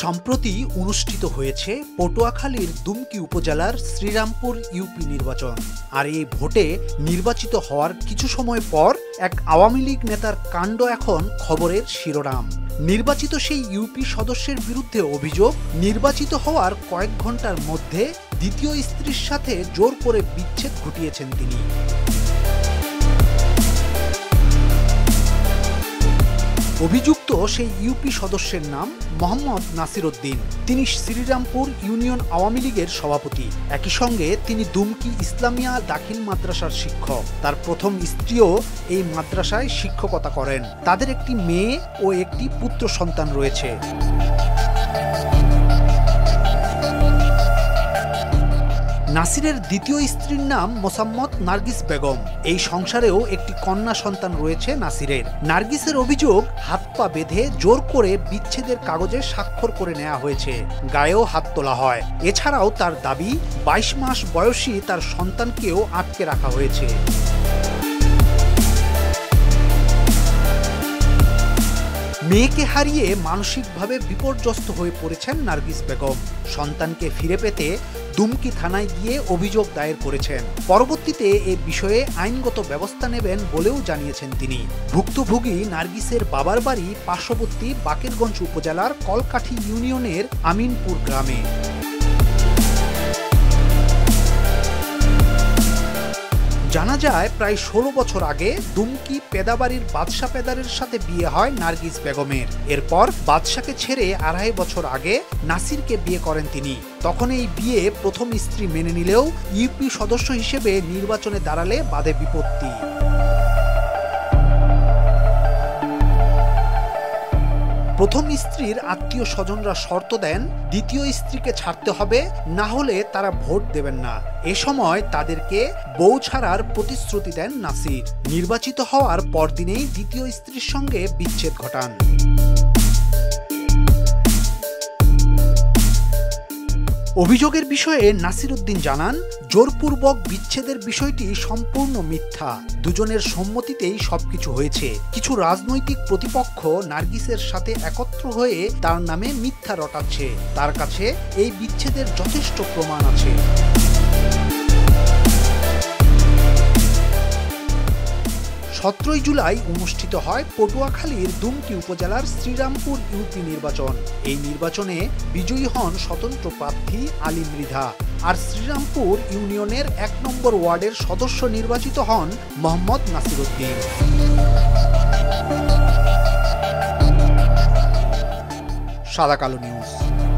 সম্প্রতি অনুষ্ঠিত হয়েছে পটুয়াখালীর দুমকি উপজেলার শ্রীরামপুর ইউপি নির্বাচন। আর এই ভোটে নির্বাচিত হওয়ার কিছু সময় পর এক আওয়ামী লীগ নেতার কাণ্ড এখন খবরের শিরোনাম। নির্বাচিত সেই ইউপি সদস্যের বিরুদ্ধে অভিযোগ, নির্বাচিত হওয়ার কয়েক ঘন্টার মধ্যে দ্বিতীয় স্ত্রীর সাথে জোর করে বিচ্ছেদ ঘটিয়েছেন তিনি। অভিযুক্ত সেই ইউপি সদস্যের নাম মোহাম্মদ নাসির উদ্দিন। তিনি শ্রীরামপুর ইউনিয়ন আওয়ামী লীগের সভাপতি। একই সঙ্গে তিনি দুমকি ইসলামিয়া দাখিল মাদ্রাসার শিক্ষক। তার প্রথম স্ত্রীও এই মাদ্রাসায় শিক্ষকতা করেন। তাদের একটি মেয়ে ও একটি পুত্র সন্তান রয়েছে। নাসিরের দ্বিতীয় স্ত্রীর নাম মোসাম্মদ নার্গিস বেগম। এই সংসারেও একটি কন্যা সন্তান রয়েছে নাসিরের। নার্গিসের অভিযোগ, হাত পা বেঁধে জোর করে বিচ্ছেদের কাগজে স্বাক্ষর করে নেওয়া হয়েছে, গায়েও হাত তোলা হয়। এছাড়াও তার দাবি 22 মাস বয়সী তার সন্তানকেও আটকে রাখা হয়েছে। মেয়েকে হারিয়ে মানসিকভাবে বিপর্যস্ত হয়ে পড়েছেন নার্গিস বেগম। সন্তানকে ফিরে পেতে দুমকি থানায় গিয়ে অভিযোগ দায়ের করেছেন। পরবর্তীতে এ বিষয়ে আইনগত ব্যবস্থা নেবেন বলেও জানিয়েছেন তিনি। ভুক্তভোগী নার্গিসের বাবার বাড়ি পার্শ্ববর্তী বাকেরগঞ্জ উপজেলার কলকাঠি ইউনিয়নের আমিনপুর গ্রামে। জানা যায়, প্রায় 16 বছর আগে দুমকি পেদাবাড়ির বাদশা পেদারের সাথে বিয়ে হয় নার্গিস বেগমের। এরপর বাদশাকে ছেড়ে 2.5 বছর আগে নাসিরকে বিয়ে করেন তিনি। তখন এই বিয়ে প্রথম স্ত্রী মেনে নিলেও ইউপি সদস্য হিসেবে নির্বাচনে দাঁড়ালে বাধে বিপত্তি। প্রথম স্ত্রীর আত্মীয় স্বজনরা শর্ত দেন, দ্বিতীয় স্ত্রীকে ছাড়তে হবে, না হলে তারা ভোট দেবেন না। এ সময় তাদেরকে বউ ছাড়ার প্রতিশ্রুতি দেন নাসির। নির্বাচিত হওয়ার পরদিনেই দ্বিতীয় স্ত্রীর সঙ্গে বিচ্ছেদ ঘটান। অভিযোগের বিষয়ে নাসির উদ্দিন জানান, জোরপূর্বক বিচ্ছেদের বিষয়টি সম্পূর্ণ মিথ্যা। দুজনের সম্মতিতেই সবকিছু হয়েছে। কিছু রাজনৈতিক প্রতিপক্ষ নার্গিসের সাথে একত্র হয়ে তার নামে মিথ্যা রটাচ্ছে। তার কাছে এই বিচ্ছেদের যথেষ্ট প্রমাণ আছে। 17 জুলাই অনুষ্ঠিত হয় পটুয়াখালীর দুমকি উপজেলার শ্রীরামপুর ইউপি নির্বাচন। এই নির্বাচনে বিজয়ী হন স্বতন্ত্র প্রার্থী আলী মৃধা। আর শ্রীরামপুর ইউনিয়নের 1 নম্বর ওয়ার্ডের সদস্য নির্বাচিত হন মোহাম্মদ নাসির উদ্দিন। সাদাকালো নিউজ।